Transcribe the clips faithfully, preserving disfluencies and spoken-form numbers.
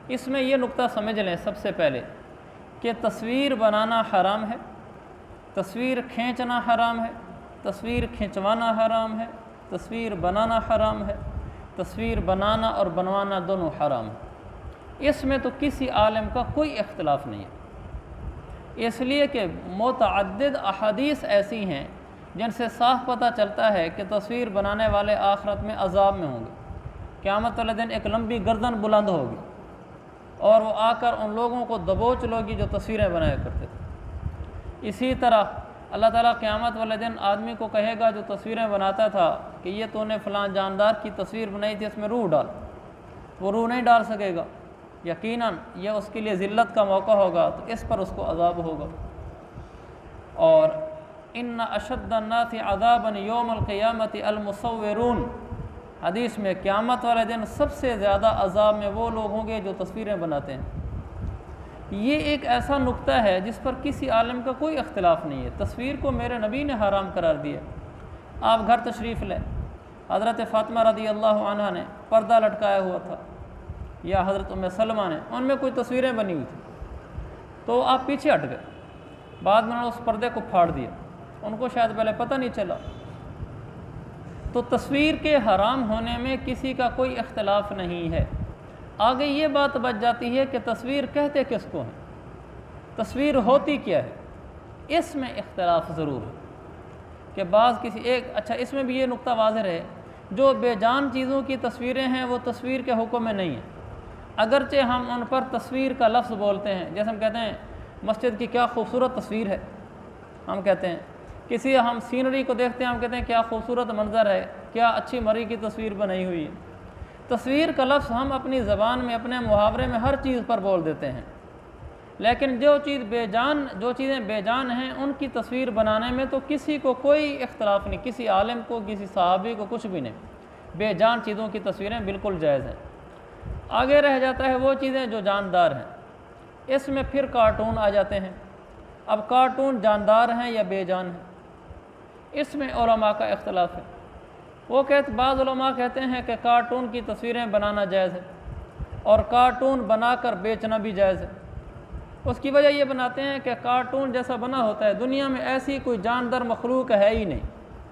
اس میں یہ نقطہ سمجھ لیں سب سے پہلے کہ تصویر بنانا حرام ہے، تصویر کھینچنا حرام ہے، تصویر کھینچوانا حرام ہے، تصویر بنانا حرام ہے، تصویر بنانا اور بنوانا دونوں حرام ہے۔ اس میں تو کسی عالم کا کوئی اختلاف نہیں ہے، اس لیے کہ متعدد احادیث ایسی ہیں جن سے صاف پتہ چلتا ہے کہ تصویر بنانے والے آخرت میں عذاب میں ہوں گے۔ قیامت والے دن ایک لمبی گردن بلند ہوگی اور وہ آ کر ان لوگوں کو دبوچ لوگی جو تصویریں بنایا کرتے تھے۔ اسی طرح اللہ تعالیٰ قیامت والے دن آدمی کو کہے گا جو تصویریں بناتا تھا کہ یہ تو نے فلاں جاندار کی تصویر بنائی تھی، اس میں روح ڈال، وہ روح نہیں ڈال سکے گا، یقیناً یہ اس کے لیے ذلت کا موقع ہوگا، تو اس پر اس کو عذاب ہوگا۔ اور ان اشد الناس عذابا یوم القیامت المصورون، حدیث میں قیامت والے دن سب سے زیادہ عذاب میں وہ لوگ ہوں گے جو تصویریں بناتے ہیں۔ یہ ایک ایسا نقطہ ہے جس پر کسی عالم کا کوئی اختلاف نہیں ہے۔ تصویر کو میرے نبی نے حرام قرار دیا۔ آپ گھر تشریف لیں، حضرت فاطمہ رضی اللہ عنہ نے پردہ لٹکایا ہوا تھا، یا حضرت ام سلمہ نے، ان میں کوئی تصویریں بنی ہوئی تھیں، تو آپ پیچھے ہٹ گئے، بعد میں انہوں نے اس پردے کو پھاڑ دیا، ان کو شاید پہلے پتہ نہیں چلا۔ تو تصویر کے حرام ہونے میں کسی کا کوئی اختلاف نہیں ہے۔ آگے یہ بات بچ جاتی ہے کہ تصویر کہتے کس کو ہیں، تصویر ہوتی کیا ہے، اس میں اختلاف ضرور ہے کہ بعض کسی ایک اچھا اس میں بھی یہ نقطہ واضح رہے، جو بے جان چیزوں کی تصویریں ہیں وہ تصویر کے حکم میں نہیں ہیں، اگرچہ ہم ان پر تصویر کا لفظ بولتے ہیں، جیسے ہم کہتے ہیں مسجد کی کیا خوبصورت تصویر ہے، ہم کہتے ہیں کسی ہم سینری کو دیکھتے ہیں ہم کہتے ہیں کیا خوبصورت منظر ہے، کیا اچھی مری کی تصویر بنائی ہوئی ہے۔ تصویر کا لفظ ہم اپنی زبان میں اپنے محاورے میں ہر چیز پر بول دیتے ہیں، لیکن جو چیز بے جان جو چیزیں بے جان ہیں ان کی تصویر بنانے میں تو کسی کو کوئی اختلاف نہیں، کسی عالم کو کسی صحابی کو کچھ بھی نہیں، بے جان چیزوں کی تصویریں بالکل جائز ہیں۔ آگے رہ جاتا ہے وہ چیزیں جو جاندار ہیں، اس میں پھر کارٹون آ جاتے ہیں۔ اب کارٹون جاندار ہیں یا بے جان ہیں، اس میں علماء کا اختلاف ہے۔ وہ کہتے بعض علماء کہتے ہیں کہ کارٹون کی تصویریں بنانا جائز ہے اور کارٹون بنا کر بیچنا بھی جائز ہے۔ اس کی وجہ یہ بناتے ہیں کہ کارٹون جیسا بنا ہوتا ہے، دنیا میں ایسی کوئی جاندار مخلوق ہے ہی نہیں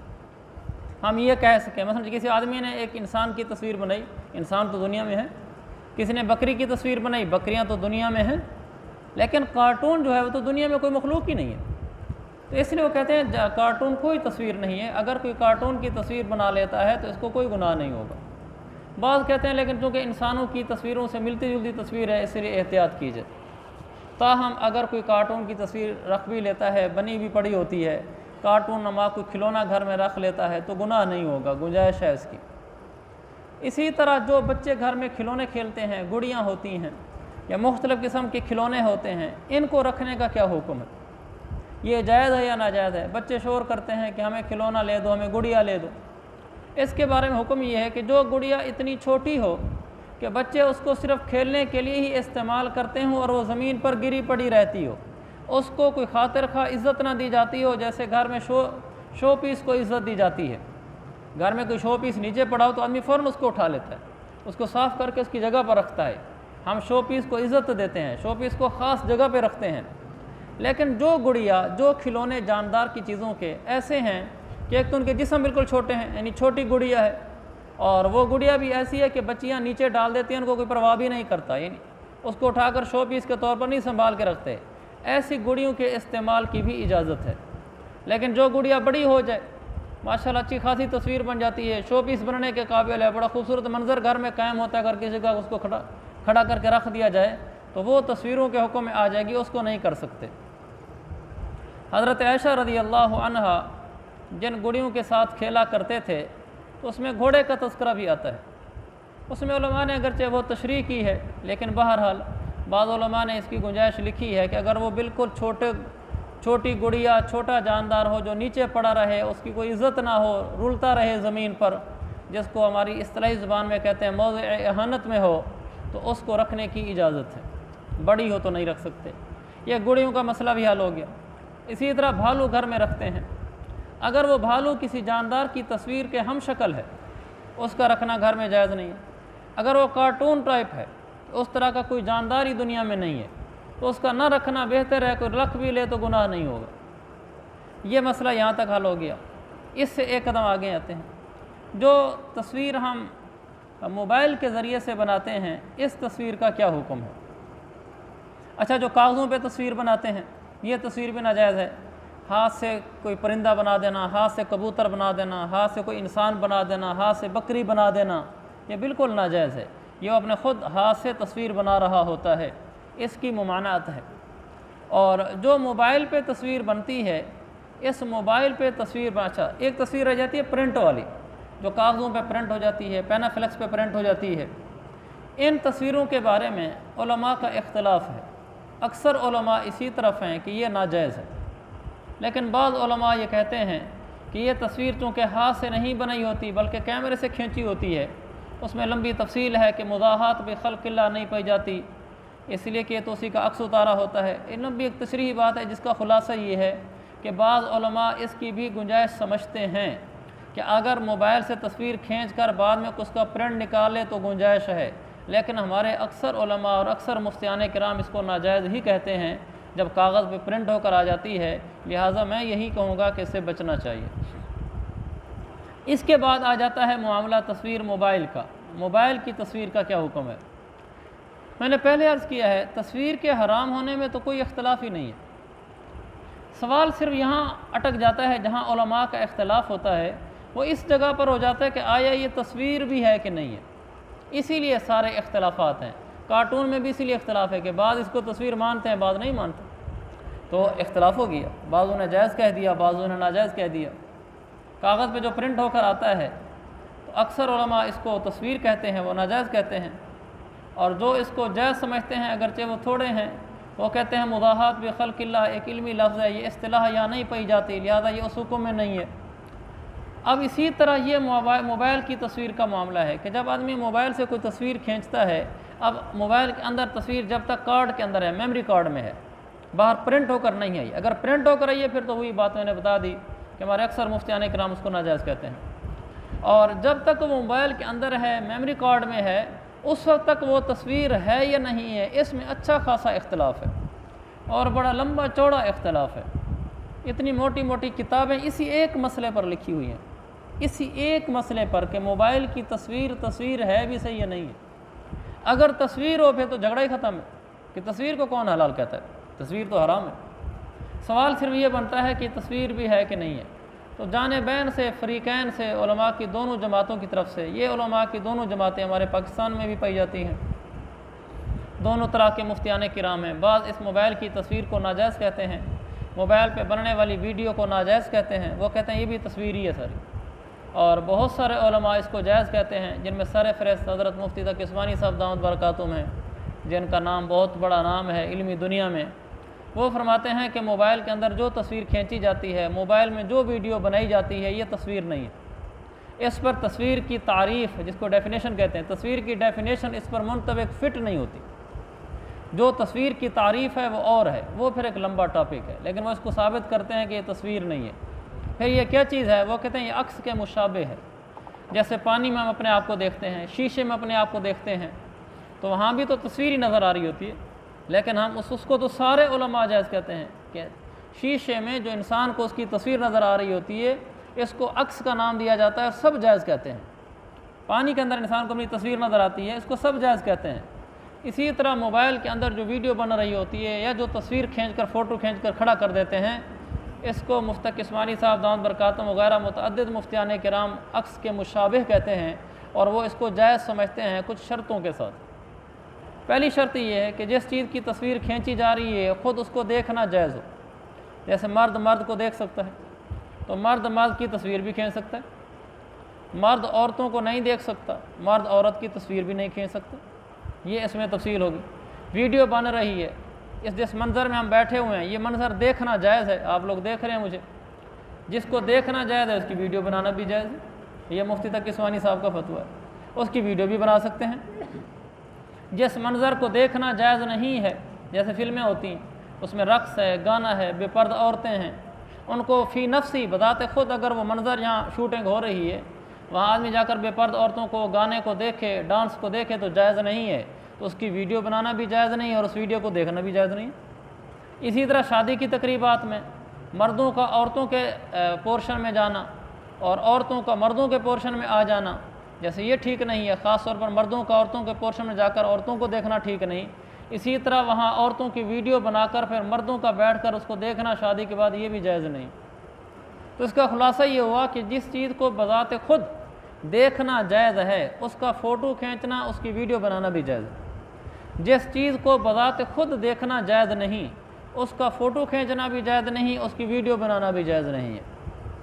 ہم یہ کہہ سکیں۔ مثلا کسی آدمی نے ایک انسان کی تصویر بنائی، انسان تو دنیا میں ہے، کسی نے بکری کی تصویر بنائی، بکریاں تو دنیا میں ہیں، لیکن کارٹون جو ہے وہ تو دنیا میں کوئی مخلوق ہی نہیں ہے، تو اس لیے وہ کہتے ہیں کارٹون کوئی تصویر نہیں ہے، اگر کوئی کارٹون کی تصویر بنا لیتا ہے تو اس کو کوئی گناہ نہیں ہوگا۔ بعض کہتے ہیں لیکن چونکہ انسانوں کی تصویروں سے ملتی جلتی تصویر ہے اس لیے احتیاط کیجیے۔ تاہم اگر کوئی کارٹون کی تصویر رکھ بھی لیتا ہے، بنی بھی پڑی ہوتی ہے، کارٹون نما کوئی کھلونا گھر میں رکھ لیتا ہے تو گناہ نہیں ہوگا، گنجائش ہے اس کی۔ اسی طرح جو بچے گھر میں کھلونے کھیلتے ہیں، گڑیاں ہوتی ہیں یا مختلف قسم کے کھلونے ہوتے ہیں، ان کو رکھنے کا کیا حکم ہے، یہ جائز ہے یا ناجائز ہے؟ بچے شور کرتے ہیں کہ ہمیں کھلونا لے دو، ہمیں گڑیا لے دو۔ اس کے بارے میں حکم یہ ہے کہ جو گڑیا اتنی چھوٹی ہو کہ بچے اس کو صرف کھیلنے کے لیے ہی استعمال کرتے ہوں اور وہ زمین پر گری پڑی رہتی ہو، اس کو کوئی خاطر خواہ عزت نہ دی جاتی ہو، جیسے گھر میں شو شو پیس کو عزت دی جاتی ہے۔ گھر میں کوئی شو پیس نیچے پڑا ہو تو آدمی فوراً اس کو اٹھا لیتا ہے، اس کو صاف کر کے اس کی جگہ پر رکھتا ہے۔ ہم شو پیس کو عزت دیتے ہیں، شو پیس کو خاص جگہ پہ رکھتے ہیں، لیکن جو گڑیا جو کھلونے جاندار کی چیزوں کے ایسے ہیں کہ ایک تو ان کے جسم بالکل چھوٹے ہیں، یعنی چھوٹی گڑیا ہے، اور وہ گڑیا بھی ایسی ہے کہ بچیاں نیچے ڈال دیتی ہیں، ان کو کوئی پرواہ بھی نہیں کرتا، یعنی اس کو اٹھا کر شو پیس کے طور پر نہیں سنبھال کے رکھتے، ایسی گڑیوں کے استعمال کی بھی اجازت ہے۔ لیکن جو گڑیا بڑی ہو جائے، ماشاءاللہ اچھی خاصی تصویر بن جاتی ہے، شو پیس بننے کے قابل ہے، بڑا خوبصورت منظر گھر میں قائم ہوتا ہے، اگر کسی جگہ اس کو کھڑا کھڑا کر کے رکھ دیا جائے تو وہ تصویروں کے حکم میں آ جائے گی، اس کو نہیں کر سکتے۔ حضرت عائشہ رضی اللہ عنہا جن گڑیوں کے ساتھ کھیلا کرتے تھے تو اس میں گھوڑے کا تذکرہ بھی آتا ہے۔ اس میں علماء نے اگرچہ وہ تشریح کی ہے، لیکن بہرحال بعض علماء نے اس کی گنجائش لکھی ہے کہ اگر وہ بالکل چھوٹے چھوٹی گڑیا چھوٹا جاندار ہو جو نیچے پڑا رہے، اس کی کوئی عزت نہ ہو، رولتا رہے زمین پر، جس کو ہماری اصطلاحی زبان میں کہتے ہیں موضع اہانت میں ہو، تو اس کو رکھنے کی اجازت ہے، بڑی ہو تو نہیں رکھ سکتے۔ یہ گڑیوں کا مسئلہ بھی حل ہو گیا۔ اسی طرح بھالو گھر میں رکھتے ہیں، اگر وہ بھالو کسی جاندار کی تصویر کے ہم شکل ہے، اس کا رکھنا گھر میں جائز نہیں ہے۔ اگر وہ کارٹون ٹائپ ہے، उस तरह का कोई जानदार ही दुनिया में नहीं है, तो उसका न रखना बेहतर है, कोई रख भी ले तो गुनाह नहीं होगा। ये मसला यहाँ तक हल हो गया। इससे एक कदम आगे आते हैं, जो तस्वीर हम मोबाइल के ज़रिए से बनाते हैं, इस तस्वीर का क्या हुक्म है। अच्छा, जो कागज़ों पे तस्वीर बनाते हैं, ये तस्वीर भी नाजायज़ है। हाथ से कोई परिंदा बना देना, हाथ से कबूतर बना देना, हाथ से कोई इंसान बना देना, हाथ से बकरी बना देना, ये बिल्कुल नाजायज़ है। ये अपने ख़ुद हाथ से तस्वीर बना रहा होता है, इसकी ममानात है। और जो मोबाइल पे तस्वीर बनती है, इस मोबाइल पे तस्वीर, अच्छा एक तस्वीर रह जाती है प्रिंट वाली, जो कागज़ों पे प्रिंट हो जाती है, पेनाफ्लेक्स पे प्रिंट हो जाती है। इन तस्वीरों के बारे में उलमा का इख्तलाफ है। अक्सर उलमा इसी तरफ हैं कि ये नाजायज़ है, लेकिन बाज़ उलमा ये कहते हैं कि ये तस्वीर चूँकि हाथ से नहीं बनाई होती बल्कि कैमरे से खींची होती है, उसमें लंबी तफसील है कि मुदाहात भी खल्क़िल्लाह नहीं पाई जाती, इसलिए कि तो उसी का अक्स उतारा होता है। इन लंबी एक तशरीही बात है जिसका ख़ुलासा ये है कि बाज़ उलमा इसकी भी गुंजाइश समझते हैं कि अगर मोबाइल से तस्वीर खींच कर बाद में उसका प्रिंट निकाले तो गुंजाइश है, लेकिन हमारे अक्सर उलमा और अक्सर मुफ्तियान किराम इसको नाजायज़ ही कहते हैं जब कागज़ पे प्रिंट होकर आ जाती है। लिहाजा मैं यही कहूँगा कि इससे बचना चाहिए। इसके बाद आ जाता है मामला तस्वीर मोबाइल का। मोबाइल की तस्वीर का क्या हुक्म है। मैंने पहले अर्ज़ किया है, तस्वीर के हराम होने में तो कोई इख्तलाफ ही नहीं है। सवाल सिर्फ यहाँ अटक जाता है जहाँ उलमा का इख्तलाफ होता है, वो इस जगह पर हो जाता है कि आया ये तस्वीर भी है कि नहीं है। इसीलिए सारे इख्तलाफात हैं। कार्टून में भी इसीलिए इख्तलाफ है कि बाद इसको तस्वीर मानते हैं, बाद नहीं मानते, तो इख्तलाफ हो गया। बाज़ों ने जायज़ कह दिया, बाज़ों ने नाजायज़ कह दिया। कागज़ पे जो प्रिंट होकर आता है तो अक्सर उलमा इसको तस्वीर कहते हैं, वो नाजायज़ कहते हैं, और जो इसको जायज़ समझते हैं अगरचे वो थोड़े हैं, वो कहते हैं मुदाहात भी खल्क़िल्लाह एक इल्मी लफ्ज़ है, ये इस्तिलाह यहाँ नहीं पाई जाती, लिहाजा ये उस हुक्म में नहीं है। अब इसी तरह ये मोबाइल की तस्वीर का मामला है कि जब आदमी मोबाइल से कोई तस्वीर खींचता है, अब मोबाइल के अंदर तस्वीर जब तक कार्ड के अंदर है, मेमोरी कार्ड में है, बाहर प्रिंट होकर नहीं आई। अगर प्रिंट होकर आई है फिर तो वही बात मैंने बता दी कि हमारे अक्सर मुफ्तियान किराम उसको नाजायज़ कहते हैं। और जब तक वो मोबाइल के अंदर है, मेमोरी कार्ड में है, उस वक्त तक वो तस्वीर है या नहीं है, इसमें अच्छा खासा इख्तलाफ है और बड़ा लंबा चौड़ा इख्तलाफ है। इतनी मोटी मोटी किताबें इसी एक मसले पर लिखी हुई हैं, इसी एक मसले पर कि मोबाइल की तस्वीर तस्वीर है भी सही या नहीं है। अगर तस्वीर हो फिर तो झगड़ा ही ख़त्म है कि तस्वीर को कौन हलाल कहता है, तस्वीर तो हराम है। सवाल सिर्फ ये बनता है कि तस्वीर भी है कि नहीं है। तो जाने बैन से, फ़रीक़ैन से, उलमा की दोनों जमातों की तरफ से, ये उलमा की दोनों जमातें हमारे पाकिस्तान में भी पाई जाती हैं, दोनों तरह के मुफ्तियान किराम हैं। बाज़ इस मोबाइल की तस्वीर को नाजायज़ कहते हैं, मोबाइल पे बनने वाली वीडियो को नाजायज़ कहते हैं, वो कहते हैं ये भी तस्वीर ही है सारी। और बहुत सारे उलमा इसको जायज़ कहते हैं, जिनमें सर फ़हरिस्त हज़रत मुफ्ती तकी उस्मानी साहब दामद बरकातुहूम हैं, जिनका नाम बहुत बड़ा नाम है इल्मी दुनिया में। वो फरमाते हैं कि मोबाइल के अंदर जो तस्वीर खींची जाती है, मोबाइल में जो वीडियो बनाई जाती है, ये तस्वीर नहीं है। इस पर तस्वीर की तारीफ़, जिसको डेफिनेशन कहते हैं, तस्वीर की डेफिनेशन इस पर मुंतबिक फ़िट नहीं होती। जो तस्वीर की तारीफ़ है वो और है, वो फिर एक लंबा टॉपिक है, लेकिन वो इसको साबित करते हैं कि ये तस्वीर नहीं है। फिर ये क्या चीज़ है, वो कहते हैं ये अक्स के मुशाबे है। जैसे पानी में हम अपने आप को देखते हैं, शीशे में अपने आप को देखते हैं, तो वहाँ भी तो तस्वीर ही नज़र आ रही होती है, लेकिन हम उस उसको तो सारे उलमा जायज़ कहते हैं कि शीशे में जो इंसान को उसकी तस्वीर नज़र आ रही होती है, इसको अक्स का नाम दिया जाता है, सब जायज़ कहते हैं। पानी के अंदर इंसान को अपनी तस्वीर नज़र आती है, इसको सब जायज़ कहते हैं। इसी तरह मोबाइल के अंदर जो वीडियो बन रही होती है या जो तस्वीर खींच कर फ़ोटो खींच कर खड़ा कर देते हैं, इसको मुफ्ती उस्मानी साहब दामद बरकातुहूम वगैरह मुतअद्दिद मुफ्तियान किराम अक्स के मुशाबिह कहते हैं, और वो इसको जायज़ समझते हैं कुछ शर्तों के साथ। पहली शर्त ये है कि जिस चीज़ की तस्वीर खींची जा रही है ख़ुद उसको देखना जायज़ हो। जैसे मर्द मर्द को देख सकता है, तो मर्द मर्द की तस्वीर भी खींच सकता है, मर्द औरतों को नहीं देख सकता, मर्द औरत की तस्वीर भी नहीं खींच सकता। ये इसमें तफसील होगी। वीडियो बन रही है, इस जिस मंज़र में हम बैठे हुए हैं, ये मंज़र देखना जायज़ है, आप लोग देख रहे हैं मुझे, जिसको देखना जायज़ है उसकी वीडियो बनाना भी जायज़ है। ये मुफ्ती तकी उस्मानी साहब का फतवा है, उसकी वीडियो भी बना सकते हैं। जिस मंज़र को देखना जायज़ नहीं है, जैसे फ़िल्में होती हैं, उसमें रक़्स है, गाना है, बेपर्द औरतें हैं, उनको फ़ी नफ्सी बदाते ख़ुद अगर वो मंज़र यहाँ शूटिंग हो रही है, वहाँ आदमी जाकर बेपर्द औरतों को, गाने को देखे, डांस को देखे तो जायज़ नहीं है। تو اس کی ویڈیو بنانا بھی جائز نہیں اور اس ویڈیو کو دیکھنا بھی جائز نہیں۔ اسی طرح شادی کی تقریبات میں مردوں کا عورتوں کے پورشن میں جانا اور عورتوں کا مردوں کے پورشن میں آ جانا، جیسے یہ ٹھیک نہیں ہے، خاص طور پر مردوں کا عورتوں کے پورشن میں جا کر عورتوں کو دیکھنا ٹھیک نہیں۔ اسی طرح وہاں عورتوں کی ویڈیو بنا کر پھر مردوں کا بیٹھ کر اس کو دیکھنا شادی کے بعد، یہ بھی جائز نہیں۔ تو اس کا خلاصہ یہ ہوا کہ جس چیز کو بذات خود دیکھنا جائز ہے اس کا فوٹو کھینچنا، اس کی ویڈیو بنانا بھی جائز ہے۔ جس چیز کو بذات خود دیکھنا جائز نہیں اس کا فوٹو کھینچنا بھی جائز نہیں، اس کی ویڈیو بنانا بھی جائز نہیں ہے۔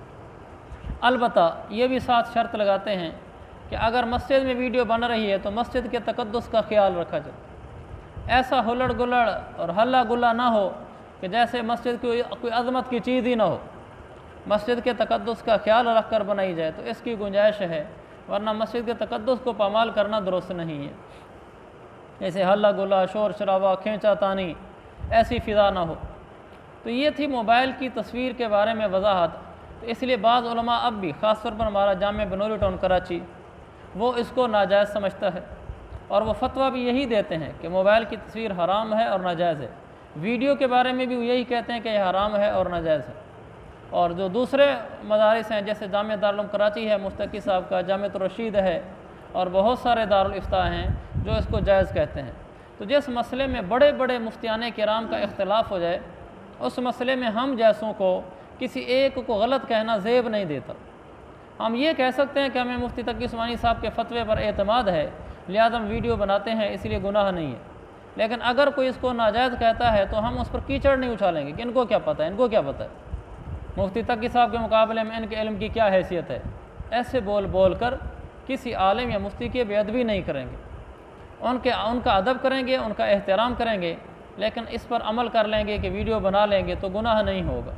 البتہ یہ بھی ساتھ شرط لگاتے ہیں کہ اگر مسجد میں ویڈیو بن رہی ہے تو مسجد کے تقدس کا خیال رکھا جائے، ایسا ہلڑ گلڑ اور ہلا گلا نہ ہو کہ جیسے مسجد کی کوئی عظمت کی چیز ہی نہ ہو، مسجد کے تقدس کا خیال رکھ کر بنائی جائے تو اس کی گنجائش ہے، ورنہ مسجد کے تقدس کو پامال کرنا درست نہیں ہے۔ ایسے ہلا گلا، شور شرابہ، کھینچا تانی، ایسی فضا نہ ہو۔ تو یہ تھی موبائل کی تصویر کے بارے میں وضاحت۔ تو اس لیے بعض علماء اب بھی، خاص طور پر ہمارا جامعہ بنوری ٹاؤن کراچی، وہ اس کو ناجائز سمجھتا ہے اور وہ فتویٰ بھی یہی دیتے ہیں کہ موبائل کی تصویر حرام ہے اور ناجائز ہے۔ ویڈیو کے بارے میں بھی یہی کہتے ہیں کہ یہ حرام ہے اور ناجائز ہے۔ اور جو دوسرے مدارس ہیں جیسے جامعہ دارالعلوم کراچی ہے مستقی صاحب کا، جامعہ الرشید ہے اور بہت سارے دارالافتاء ہیں جو اس کو جائز کہتے ہیں۔ تو جس مسئلے میں بڑے بڑے مفتیان کرام کا اختلاف ہو جائے اس مسئلے میں ہم جیسوں کو کسی ایک کو غلط کہنا زیب نہیں دیتا۔ ہم یہ کہہ سکتے ہیں کہ ہمیں مفتی تقی عثمانی صاحب کے فتوے پر اعتماد ہے لہذا ہم ویڈیو بناتے ہیں، اس لیے گناہ نہیں ہے۔ لیکن اگر کوئی اس کو ناجائز کہتا ہے تو ہم اس پر کیچڑ نہیں اچھالیں گے کہ ان کو کیا پتہ ہے، ان کو کیا پتہ ہے، مفتی تقی صاحب کے مقابلے میں ان کے علم کی کیا حیثیت ہے۔ ایسے بول بول کر کسی عالم یا مفتی کی بے ادبی نہیں کریں گے، ان کے ان کا ادب کریں گے، ان کا احترام کریں گے، لیکن اس پر عمل کر لیں گے کہ ویڈیو بنا لیں گے تو گناہ نہیں ہوگا۔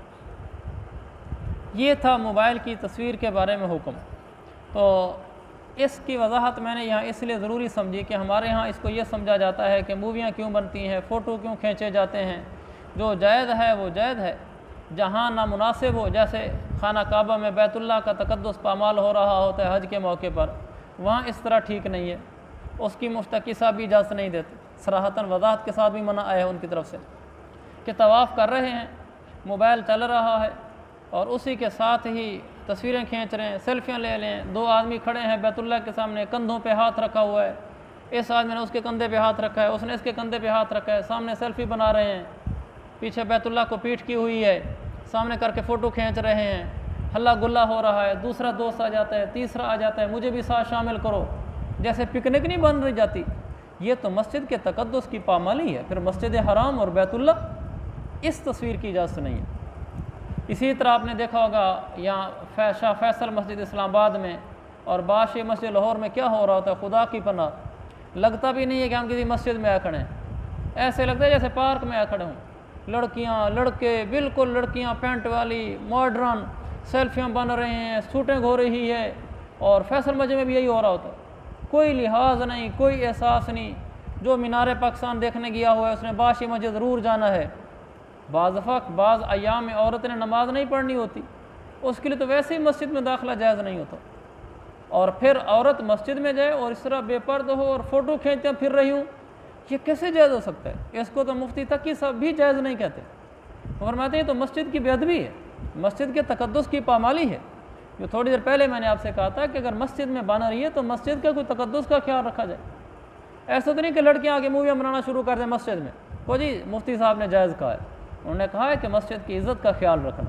یہ تھا موبائل کی تصویر کے بارے میں حکم۔ تو اس کی وضاحت میں نے یہاں اس لیے ضروری سمجھی کہ ہمارے ہاں اس کو یہ سمجھا جاتا ہے کہ موویاں کیوں بنتی ہیں، فوٹو کیوں کھینچے جاتے ہیں۔ جو جائز ہے وہ جائز ہے، جہاں نامناسب ہو، جیسے خانہ کعبہ میں بیت اللہ کا تقدس پامال ہو رہا ہوتا ہے حج کے موقع پر، وہاں اس طرح ٹھیک نہیں ہے، اس کی مفتقی صاحب بھی اجازت نہیں دیتے، صراحتاً وضاحت کے ساتھ بھی منع آیا ہے ان کی طرف سے کہ طواف کر رہے ہیں، موبائل چل رہا ہے اور اسی کے ساتھ ہی تصویریں کھینچ رہے ہیں، سیلفیاں لے لیں۔ دو آدمی کھڑے ہیں بیت اللہ کے سامنے، کندھوں پہ ہاتھ رکھا ہوا ہے، اس آدمی نے اس کے کندھے پہ ہاتھ رکھا ہے، اس نے اس کے کندھے پہ ہاتھ رکھا ہے، سامنے سیلفی بنا رہے ہیں، پیچھے بیت اللہ کو پیٹھ کی ہوئی ہے، سامنے کر کے فوٹو کھینچ رہے ہیں، ہلا گلا ہو رہا ہے، دوسرا دوست آ جاتا ہے، تیسرا آ جاتا ہے، مجھے بھی ساتھ شامل کرو، جیسے پکنک نہیں بن رہی جاتی۔ یہ تو مسجد کے تقدس کی پامالی ہے۔ پھر مسجد حرام اور بیت اللہ اس تصویر کی اجازت نہیں ہے۔ اسی طرح آپ نے دیکھا ہوگا یہاں شاہ فیصل مسجد اسلام آباد میں اور باشی مسجد لاہور میں کیا ہو رہا ہوتا ہے، خدا کی پناہ، لگتا بھی نہیں ہے کہ ہم کسی مسجد میں آ کھڑے ہیں، ایسے لگتا ہے جیسے پارک میں آ کھڑے ہوں۔ لڑکیاں لڑکے بالکل، لڑکیاں پینٹ والی ماڈرن سیلفیاں بن رہے ہیں، سوٹیں گھو رہی ہے، اور فیصل مسجد میں بھی یہی ہو رہا ہوتا ہے، کوئی لحاظ نہیں، کوئی احساس نہیں۔ جو مینار پاکستان دیکھنے گیا ہوا ہے اس نے باشی مسجد ضرور جانا ہے۔ بعض وقت بعض ایام میں عورت نے نماز نہیں پڑھنی ہوتی، اس کے لیے تو ویسے ہی مسجد میں داخلہ جائز نہیں ہوتا، اور پھر عورت مسجد میں جائے اور اس طرح بے پردہ ہو اور فوٹو کھینچتے پھر رہی ہوں، یہ کیسے جائز ہو سکتا ہے؟ اس کو تو مفتی تقی صاحب بھی جائز نہیں کہتے، فرماتے ہیں تو مسجد کی بے ادبی ہے، مسجد کے تقدس کی پامالی ہے۔ جو تھوڑی دیر پہلے میں نے آپ سے کہا تھا کہ اگر مسجد میں بنا رہی ہے تو مسجد کا کوئی تقدس کا خیال رکھا جائے۔ ایسا تو نہیں کہ لڑکیاں آگے موویاں بنانا شروع کر دیں مسجد میں، وہ جی مفتی صاحب نے جائز کہا ہے، انہوں نے کہا ہے کہ مسجد کی عزت کا خیال رکھنا۔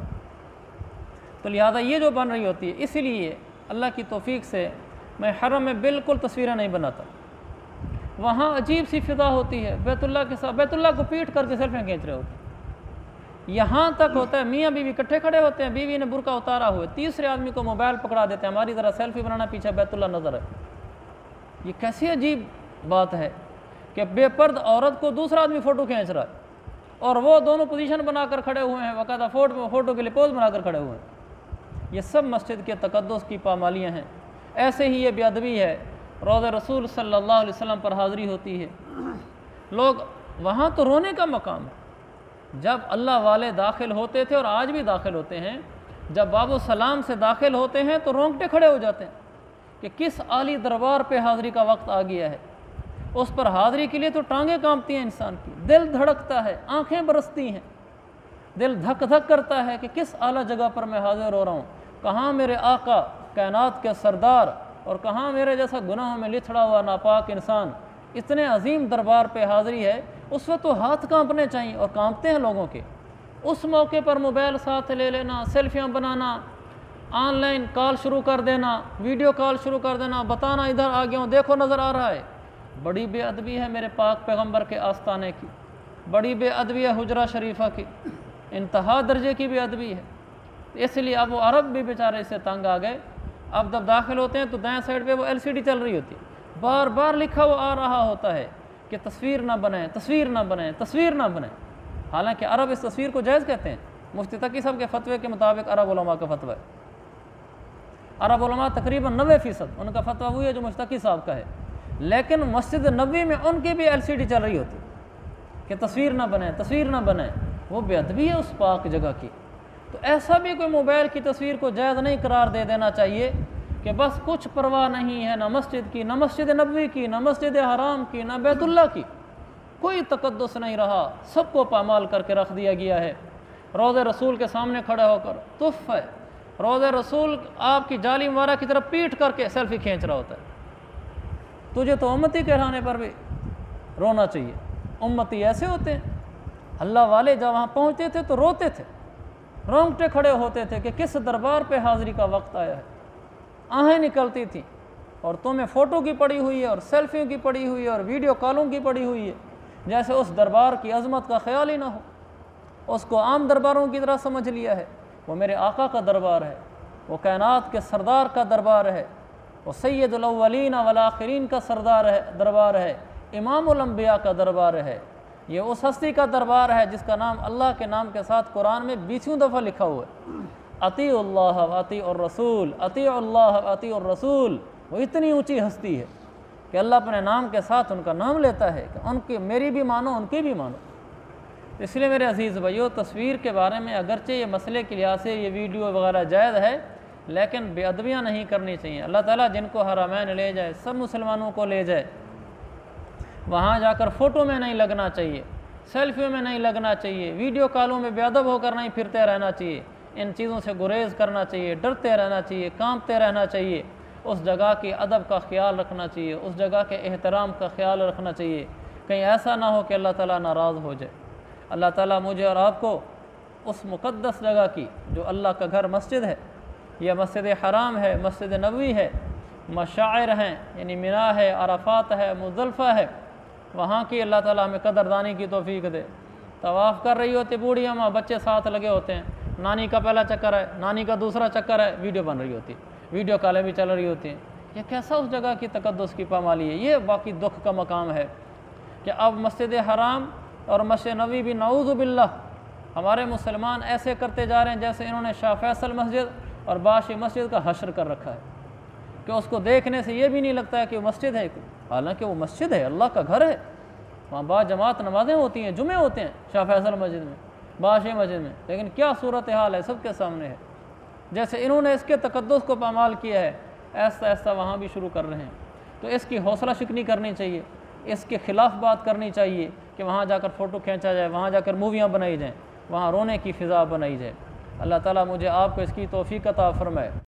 تو لہذا یہ جو بن رہی ہوتی ہے، اسی لیے اللہ کی توفیق سے میں حرم میں بالکل تصویریں نہیں بناتا، وہاں عجیب سی فضا ہوتی ہے، بیت اللہ کے ساتھ بیت اللہ کو پیٹ کر کے سیلفیاں کھینچ رہے ہوتے ہیں، یہاں تک ہوتا ہے میاں بیوی اکٹھے کھڑے ہوتے ہیں، بیوی نے برقع اتارا ہوئے، تیسرے آدمی کو موبائل پکڑا دیتے ہیں، ہماری ذرا سیلفی بنانا، پیچھے بیت اللہ نظر ہے۔ یہ کیسی عجیب بات ہے کہ بے پرد عورت کو دوسرا آدمی فوٹو کھینچ رہا ہے اور وہ دونوں پوزیشن بنا کر کھڑے ہوئے ہیں، باقاعدہ فوٹو فوٹو کے لیے پوز بنا کر کھڑے ہوئے ہیں۔ یہ سب مسجد کے تقدس کی پامالیاں ہیں۔ ایسے ہی یہ بے ادبی ہے، روضہ رسول صلی اللہ علیہ وسلم پر حاضری ہوتی ہے، لوگ وہاں تو رونے کا مقام ہے۔ جب اللہ والے داخل ہوتے تھے اور آج بھی داخل ہوتے ہیں، جب باب السلام سے داخل ہوتے ہیں تو رونگٹے کھڑے ہو جاتے ہیں کہ کس عالی دربار پہ حاضری کا وقت آ گیا ہے۔ اس پر حاضری کے لیے تو ٹانگیں کانپتی ہیں انسان کی، دل دھڑکتا ہے، آنکھیں برستی ہیں، دل دھک دھک کرتا ہے کہ کس اعلیٰ جگہ پر میں حاضر ہو رہا ہوں، کہاں میرے آقا کائنات کے سردار اور کہاں میرے جیسا گناہوں میں لتھڑا ہوا ناپاک انسان، اتنے عظیم دربار پہ حاضری ہے۔ اس وقت تو ہاتھ کانپنے چاہیے، اور کانپتے ہیں لوگوں کے۔ اس موقع پر موبائل ساتھ لے لینا، سیلفیاں بنانا، آن لائن کال شروع کر دینا، ویڈیو کال شروع کر دینا، بتانا ادھر آ گیا ہوں، دیکھو نظر آ رہا ہے۔ بڑی بے ادبی ہے میرے پاک پیغمبر کے آستانے کی، بڑی بے ادبی ہے حجرہ شریفہ کی، انتہا درجے کی بے ادبی ہے۔ اس لیے اب وہ عرب بھی بیچارے اس سے تنگ آ گئے۔ اب جب داخل ہوتے ہیں تو دائیں سائڈ پہ وہ ایل سی ڈی چل رہی ہوتی ہے، بار بار لکھا ہوا آ رہا ہوتا ہے کہ تصویر نہ بنائیں، تصویر نہ بنائیں، تصویر نہ بنائیں۔ حالانکہ عرب اس تصویر کو جائز کہتے ہیں۔ مفتی تقی صاحب کے فتوے کے مطابق عرب علماء کا فتویٰ ہے، عرب علماء تقریباً نوے فیصد ان کا فتویٰ وہی ہے جو مفتی تقی صاحب کا ہے، لیکن مسجد نبوی میں ان کی بھی ایل سی ڈی چل رہی ہوتی کہ تصویر نہ بنائیں، تصویر نہ بنائیں۔ وہ بے ادبی ہے اس پاک جگہ کی۔ تو ایسا بھی کوئی موبائل کی تصویر کو جائز نہیں قرار دے دینا چاہیے کہ بس کچھ پرواہ نہیں ہے، نہ مسجد کی، نہ مسجد نبوی کی، نہ مسجد حرام کی، نہ بیت اللہ کی، کوئی تقدس نہیں رہا، سب کو پامال کر کے رکھ دیا گیا ہے۔ روض رسول کے سامنے کھڑے ہو کر تف ہے، روض رسول آپ کی جالی مبارک کی طرف پیٹ کر کے سیلفی کھینچ رہا ہوتا ہے۔ تجھے تو امتی کہلانے پر بھی رونا چاہیے۔ امتی ایسے ہوتے ہیں، اللہ والے جب وہاں پہنچتے تھے تو روتے تھے، رونگٹے کھڑے ہوتے تھے کہ کس دربار پہ حاضری کا وقت آیا ہے، آہیں نکلتی تھیں۔ اور تمہیں فوٹو کی پڑی ہوئی ہے، اور سیلفیوں کی پڑی ہوئی ہے، اور ویڈیو کالوں کی پڑی ہوئی ہے، جیسے اس دربار کی عظمت کا خیال ہی نہ ہو، اس کو عام درباروں کی طرح سمجھ لیا ہے۔ وہ میرے آقا کا دربار ہے، وہ کائنات کے سردار کا دربار ہے، وہ سید الاولین والآخرین کا سردار ہے، دربار ہے، امام الانبیاء کا دربار ہے۔ یہ اس ہستی کا دربار ہے جس کا نام اللہ کے نام کے ساتھ قرآن میں بیسیوں دفعہ لکھا ہوا ہے، اطیعوا اللہ و اطیعوا الرسول، اطیعوا اللہ و اطیعوا الرسول۔ وہ اتنی اونچی ہستی ہے کہ اللہ اپنے نام کے ساتھ ان کا نام لیتا ہے کہ ان کی میری بھی مانو، ان کی بھی مانو۔ اس لیے میرے عزیز بھائیو، تصویر کے بارے میں اگرچہ یہ مسئلے کے لحاظ سے یہ ویڈیو وغیرہ جائز ہے، لیکن بے ادبیاں نہیں کرنی چاہیے۔ اللہ تعالیٰ جن کو حرمین لے جائے، سب مسلمانوں کو لے جائے، وہاں جا کر فوٹو میں نہیں لگنا چاہیے، سیلفیوں میں نہیں لگنا چاہیے، ویڈیو کالوں میں بے ادب ہو کر نہیں پھرتے رہنا چاہیے، ان چیزوں سے گریز کرنا چاہیے، ڈرتے رہنا چاہیے، کانپتے رہنا چاہیے، اس جگہ کی ادب کا خیال رکھنا چاہیے، اس جگہ کے احترام کا خیال رکھنا چاہیے، کہیں ایسا نہ ہو کہ اللہ تعالیٰ ناراض ہو جائے۔ اللہ تعالیٰ مجھے اور آپ کو اس مقدس جگہ کی جو اللہ کا گھر مسجد ہے، یا مسجد حرام ہے، مسجد نبوی ہے، مشاعر ہیں یعنی مینا ہے، عرفات ہے، مزدلفہ ہے، وہاں کی اللہ تعالیٰ ہمیں قدردانی کی توفیق دے۔ طواف کر رہی ہوتی بوڑھی اماں، بچے ساتھ لگے ہوتے ہیں، نانی کا پہلا چکر ہے، نانی کا دوسرا چکر ہے، ویڈیو بن رہی ہوتی، ویڈیو کالیں بھی چل رہی ہوتی ہیں۔ یہ کیسا اس جگہ کی تقدس کی پامالی ہے؟ یہ واقعی دکھ کا مقام ہے کہ اب مسجد حرام اور مسجد نبوی بھی نعوذ باللہ ہمارے مسلمان ایسے کرتے جا رہے ہیں جیسے انہوں نے شاہ فیصل مسجد اور باشی مسجد کا حشر کر رکھا ہے، کہ اس کو دیکھنے سے یہ بھی نہیں لگتا ہے کہ وہ مسجد ہے، حالانکہ وہ مسجد ہے، اللہ کا گھر ہے، وہاں با جماعت نمازیں ہوتی ہیں، جمعے ہوتے ہیں شاہ فیصل مسجد میں، باشی مسجد میں، لیکن کیا صورتحال ہے سب کے سامنے ہے۔ جیسے انہوں نے اس کے تقدس کو پامال کیا ہے، ایسا ایسا وہاں بھی شروع کر رہے ہیں۔ تو اس کی حوصلہ شکنی کرنی چاہیے، اس کے خلاف بات کرنی چاہیے کہ وہاں جا کر فوٹو کھینچا جائے، وہاں جا کر موویاں بنائی جائیں، وہاں رونے کی فضا بنائی جائے۔ اللہ تعالیٰ مجھے آپ کو اس کی توفیق عطا فرمائے۔